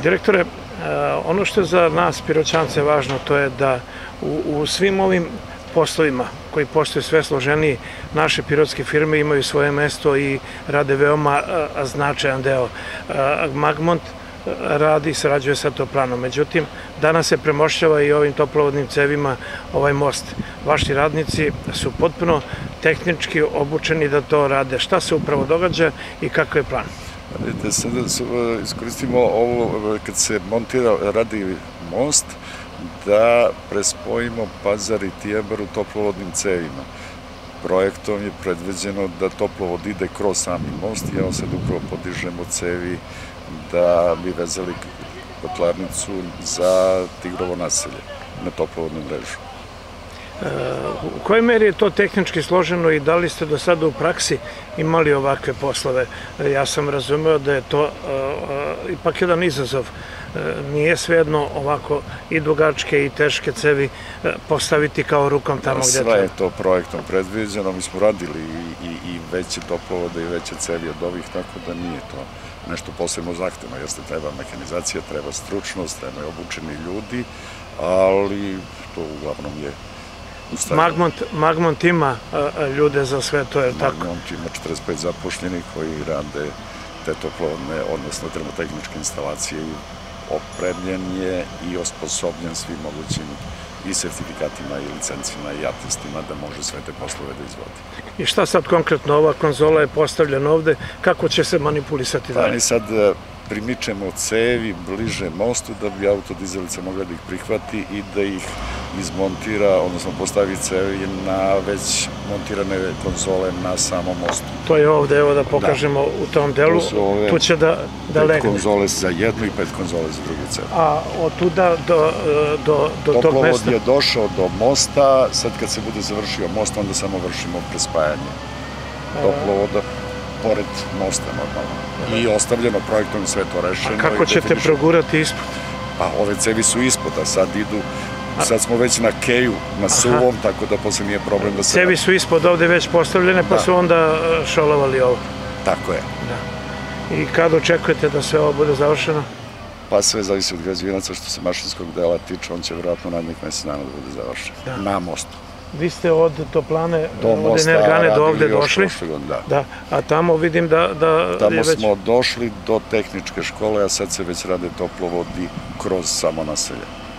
Direktore, ono što je za nas Piroćance važno, to je da u svim ovim poslovima koji postaju sve složeniji, naše pirotske firme imaju svoje mesto i rade veoma značajan deo. Magmont radi i sarađuje sa Toplanom. Međutim, danas se premošćava i ovim toplovodnim cevima ovaj most. Vaši radnici su potpuno tehnički obučeni da to rade. Šta se upravo događa i kakav je plan? Vidite, sada iskoristimo ovo kad se radi most, da prespojimo Pazar i Tijebar u toplovodnim cevima. Projektom je predviđeno da toplovod ide kroz sami most i evo sad upravo podižemo cevi da bi vezali kotlarnicu za Tigrovo naselje na toplovodnu mrežu. U kojoj meri je to tehnički složeno i da li ste do sada u praksi imali ovakve poslove? Ja sam razumeo da je to ipak jedan izazov. Nije svejedno ovako i dugačke i teške cevi postaviti kao rukom tamo gdje treba. Sve je to projektom predviđeno. Mi smo radili i veće toplovode i veće cevi od ovih, tako da nije to nešto posebno zahtevno. Jeste, treba mehanizacija, treba stručnost, treba obučeni ljudi, ali to uglavnom je Magmont ima ljude za sve to, je tako? Magmont ima 45 zapošljenih koji rade te toplovodne, odnosno termotehničke instalacije i opremljen je i osposobljen svim mogućim i sertifikatima i licencima i atestima da može sve te poslove da izvodi. I šta sad konkretno, ova konzola je postavljena ovde, kako će se manipulisati dalje? Pa mi sad primičemo cevi bliže mostu da bi autodizelica mogla da ih prihvati i da ih izmontira, odnosno postavi cevi na već montirane konzole na samom mostu. To je ovde, evo da pokažemo u tom delu, tu će da legne. 5 konzole za jednu i 5 konzole za drugu cevu. A od tuda do tog mesta? Toplovod je došao do mosta, sad kad se bude završio most, onda samo vršimo prespajanje toplovoda pored mosta normalno. I ostavljeno projektom sve to rešeno. A kako ćete progurati ispod? Pa ove cevi su ispod, a sad idu, sad smo već na keju, na suvom, tako da posle nije problem da se... Cevi su ispod ovde već postavljene, pa su onda šolovali ovo. Tako je. I kada očekujete da sve ovo bude završeno? Pa sve zavisi od građevinaca što se mašinskog dela tiče, on će vjerojatno narednih mesec dana da bude završen. Na mostu. Vi ste od Toplane, od Energane do ovde došli, a tamo vidim da je već... Tamo smo došli do tehničke škole, a sad se već rade toplovodi kroz samo naselje.